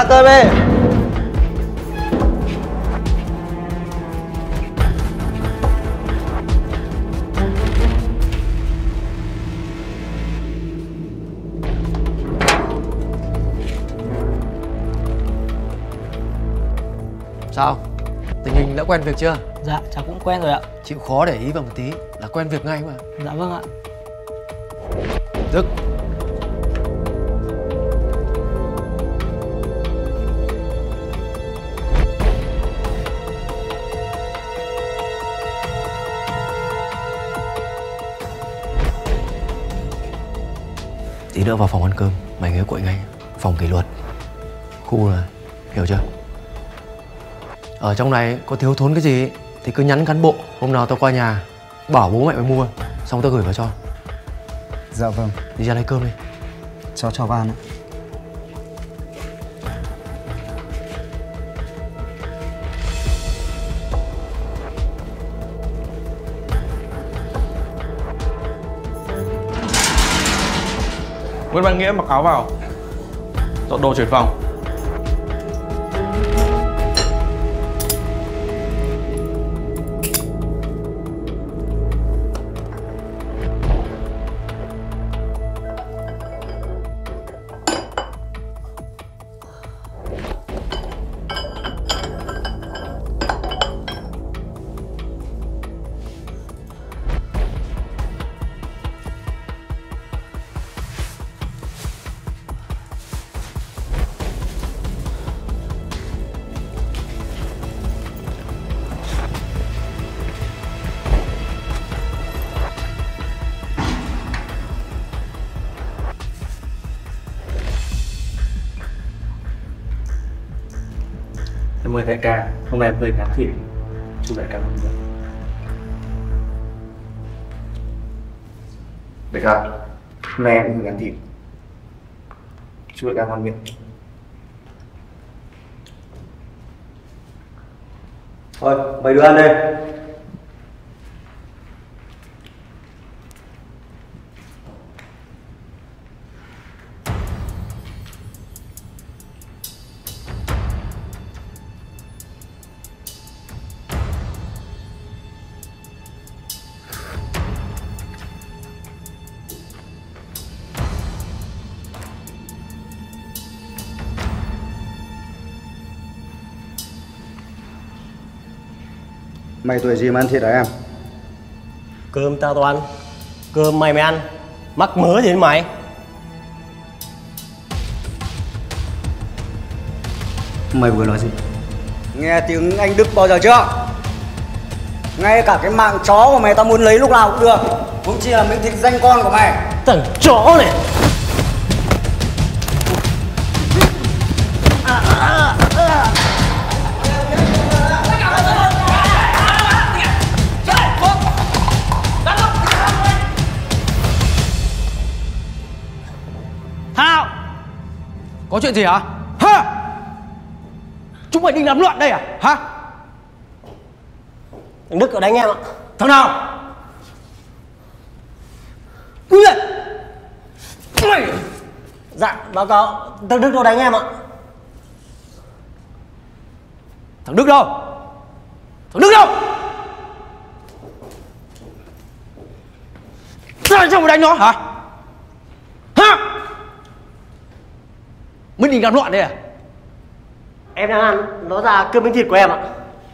Ra cơm đi. Sao? Tình hình đã quen việc chưa? Dạ, cháu cũng quen rồi ạ. Chịu khó để ý vào một tí là quen việc ngay mà. Dạ vâng ạ. Dứt. Tí nữa vào phòng ăn cơm, mày nhớ quậy ngay. Phòng kỷ luật. Khu là, hiểu chưa? Ở trong này có thiếu thốn cái gì thì cứ nhắn cán bộ. Hôm nào tao qua nhà bảo bố mẹ mày mua, xong tao gửi vào cho. Dạ vâng. Đi ra lấy cơm đi. Cháu chào ban ạ. Nguyễn Văn Nghĩa mặc áo vào. Dọn đồ chuyển phòng. Em mời đại ca, hôm nay em hơi ngán thịt. Chúc đại ca mừng được. Đại ca, hôm nay em hơi ngán thịt. Chúc đại ca ngon miệng. Thôi, mấy đứa ăn đi. Mày tuổi gì mà ăn thịt hả em? Cơm tao toàn ăn. Cơm mày ăn. Mắc mớ gì đến mày? Mày vừa nói gì? Nghe tiếng anh Đức bao giờ chưa? Ngay cả cái mạng chó của mày tao muốn lấy lúc nào cũng được. Cũng chỉ là miếng thịt danh con của mày. Thằng chó này. Hào! Có chuyện gì hả? Hả? Chúng mày định làm loạn đây à? Hả? Thằng Đức ở đánh em ạ. Thằng nào? Cút lên! Mày! Dạ, báo cáo. Thằng Đức nó đánh em ạ. Thằng Đức đâu? Thằng Đức đâu? Sao mày đánh nó hả? Hả? Mới định làm loạn đây à? Em đang ăn, nó ra cướp miếng thịt của em ạ.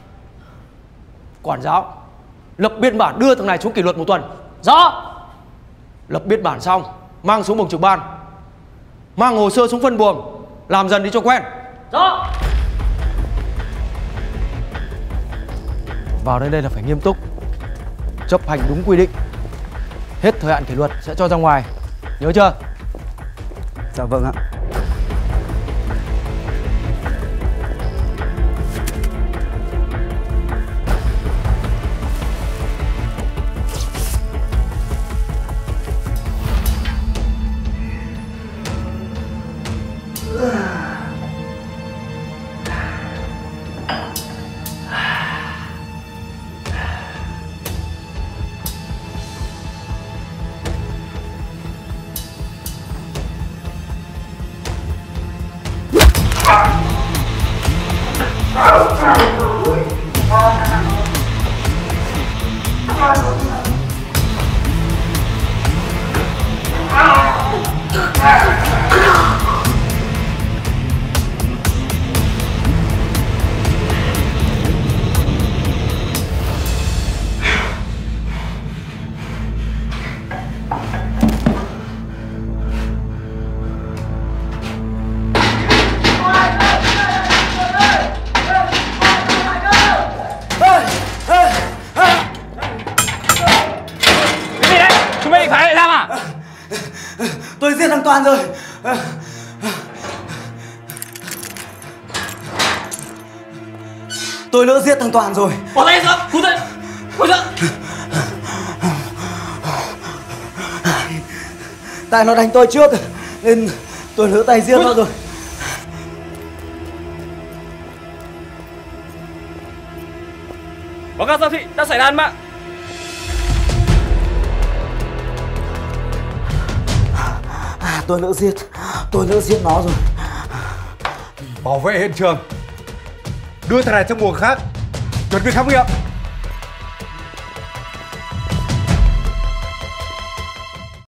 Quản giáo, lập biên bản đưa thằng này xuống kỷ luật 1 tuần. Rõ. Lập biên bản xong, mang xuống buồng trực ban, mang hồ sơ xuống phân buồng, làm dần đi cho quen. Rõ. Vào đây là phải nghiêm túc, chấp hành đúng quy định. Hết thời hạn kỷ luật sẽ cho ra ngoài, nhớ chưa? Dạ vâng ạ. toàn rồi. Tôi lỡ giết thằng Toàn rồi. Bỏ tay ra, cút dậy, cút dậy. Tại nó đánh tôi trước nên tôi lỡ tay giết nó rồi. Báo cáo giám thị, đã xảy ra án mạng. Tôi lỡ giết nó rồi. Bảo vệ hiện trường, đưa thằng này sang buồng khác, chuẩn bị khám nghiệm.